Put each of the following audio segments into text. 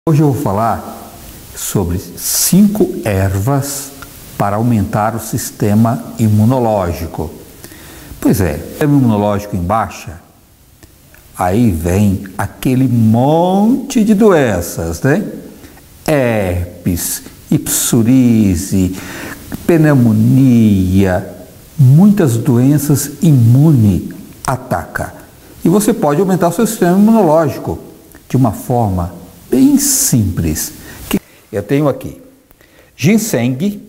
Hoje eu vou falar sobre 5 ervas para aumentar o sistema imunológico. Pois é, sistema imunológico em baixa, aí vem aquele monte de doenças, né? Herpes, psoríase, pneumonia, muitas doenças imunes atacam. E você pode aumentar o seu sistema imunológico de uma forma bem simples. Eu tenho aqui ginseng,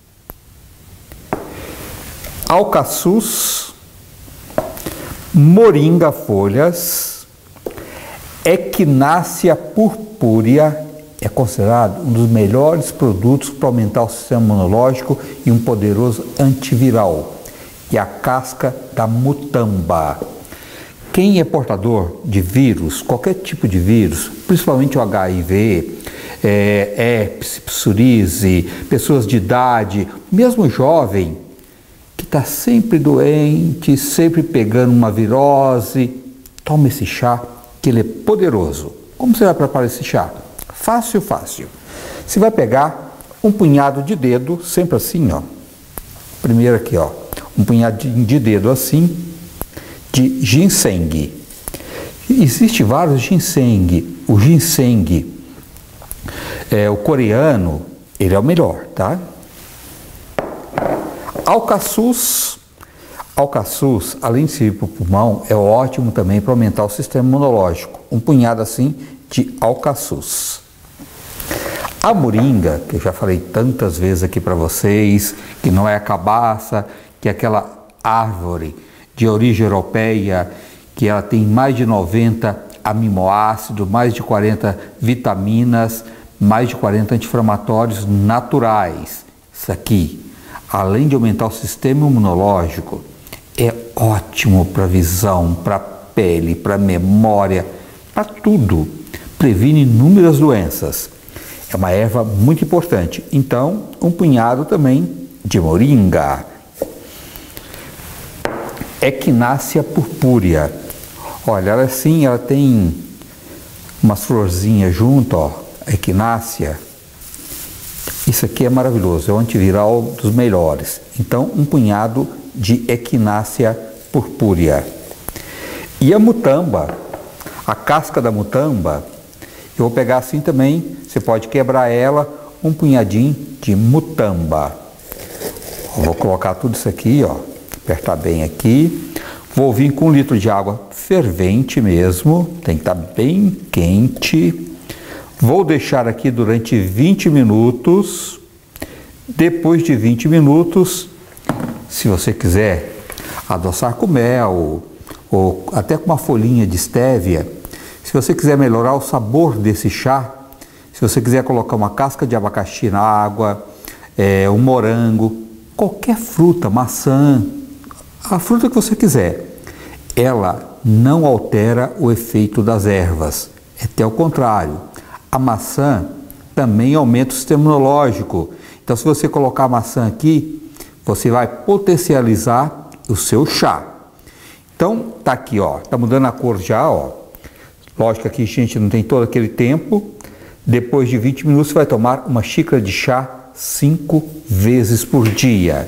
alcaçuz, moringa folhas, equinácea purpúrea, é considerado um dos melhores produtos para aumentar o sistema imunológico e um poderoso antiviral. E a casca da mutamba. Quem é portador de vírus, qualquer tipo de vírus, principalmente o HIV, herpes, psoríase, pessoas de idade, mesmo jovem, que está sempre doente, sempre pegando uma virose, toma esse chá, que ele é poderoso. Como você vai preparar esse chá? Fácil, fácil. Você vai pegar um punhado de dedo, sempre assim, ó. Primeiro aqui, ó, um punhadinho de dedo assim, de ginseng. Existe vários ginseng. O ginseng, o coreano, ele é o melhor, tá? Alcaçuz, além de servir para o pulmão, é ótimo também para aumentar o sistema imunológico. Um punhado assim de alcaçuz. A moringa, que eu já falei tantas vezes aqui para vocês, que não é a cabaça, que é aquela árvore de origem europeia, que ela tem mais de 90 aminoácidos, mais de 40 vitaminas, mais de 40 anti-inflamatórios naturais. Isso aqui, além de aumentar o sistema imunológico, é ótimo para visão, para pele, para memória, para tudo. Previne inúmeras doenças. É uma erva muito importante. Então, um punhado também de moringa. Equinácea purpúrea. Olha, ela assim, ela tem umas florzinhas junto, ó, equinácea. Isso aqui é maravilhoso, é um antiviral dos melhores. Então, um punhado de equinácea purpúrea. E a mutamba, a casca da mutamba, eu vou pegar assim também, você pode quebrar ela, um punhadinho de mutamba. Eu vou colocar tudo isso aqui, ó. Apertar bem aqui, vou vir com 1 litro de água fervente mesmo, tem que estar bem quente, vou deixar aqui durante 20 minutos, depois de 20 minutos, se você quiser adoçar com mel, ou até com uma folhinha de estévia, se você quiser melhorar o sabor desse chá, se você quiser colocar uma casca de abacaxi na água, um morango, qualquer fruta, maçã, a fruta que você quiser, ela não altera o efeito das ervas, é até o contrário. A maçã também aumenta o sistema imunológico, então se você colocar a maçã aqui, você vai potencializar o seu chá. Então tá aqui, ó, tá mudando a cor já, ó. Lógico que aqui a gente não tem todo aquele tempo. Depois de 20 minutos você vai tomar uma xícara de chá 5 vezes por dia.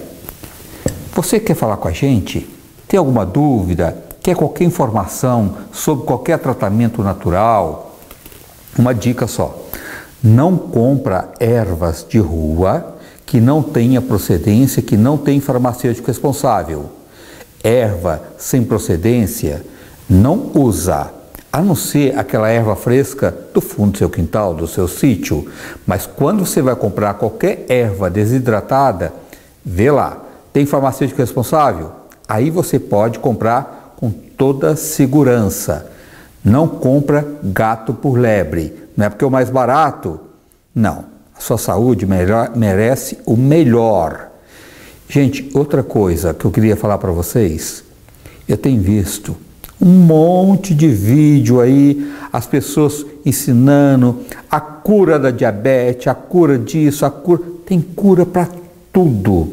Você quer falar com a gente? Tem alguma dúvida? Quer qualquer informação sobre qualquer tratamento natural? Uma dica só. Não compra ervas de rua que não tenha procedência, que não tem farmacêutico responsável. Erva sem procedência não usa, a não ser aquela erva fresca do fundo do seu quintal, do seu sítio. Mas quando você vai comprar qualquer erva desidratada, vê lá. Tem farmacêutico responsável? Aí você pode comprar com toda segurança. Não compra gato por lebre. Não é porque é o mais barato? Não. A sua saúde merece o melhor. Gente, outra coisa que eu queria falar para vocês. Eu tenho visto um monte de vídeo aí, as pessoas ensinando a cura da diabetes, a cura disso, a cura... Tem cura para tudo.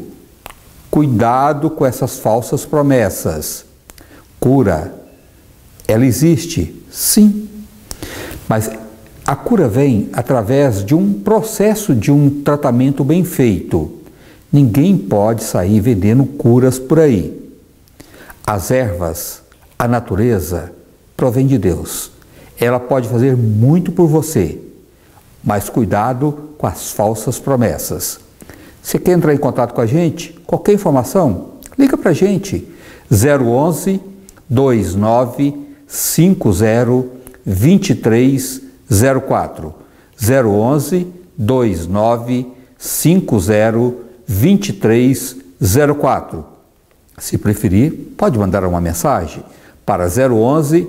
Cuidado com essas falsas promessas. Cura, ela existe, sim, mas A cura vem através de um processo de um tratamento bem feito. Ninguém pode sair vendendo curas por aí. As ervas, a natureza, provém de Deus. Ela pode fazer muito por você, mas cuidado com as falsas promessas. Você quer entrar em contato com a gente? Qualquer informação? Liga para a gente. 011 2950 2304. 011 2950 2304. Se preferir, pode mandar uma mensagem para 011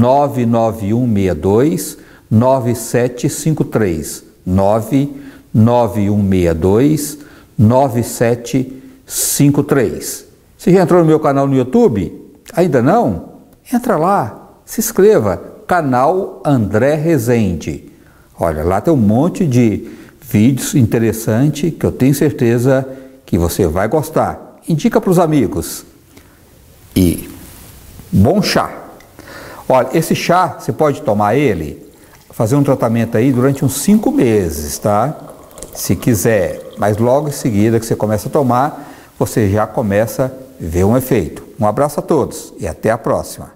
99162 9753. 99162 9753. Você já entrou no meu canal no YouTube? Ainda não? Entra lá, se inscreva, canal André Rezende. Olha, lá tem um monte de vídeos interessantes que eu tenho certeza que você vai gostar. Indica para os amigos. E bom chá. Olha, esse chá, você pode tomar ele, fazer um tratamento aí durante uns 5 meses, tá? Se quiser, mas logo em seguida que você começa a tomar, você já começa a ver um efeito. Um abraço a todos e até a próxima.